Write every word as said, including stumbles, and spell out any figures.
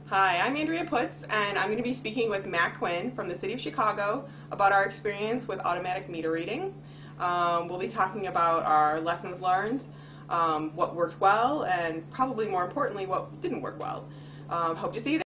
Hi, I'm Andrea Putz, and I'm going to be speaking with Matt Quinn from the City of Chicago about our experience with automatic meter reading. Um, we'll be talking about our lessons learned, um, what worked well, and probably more importantly, what didn't work well. Um, hope to see you there.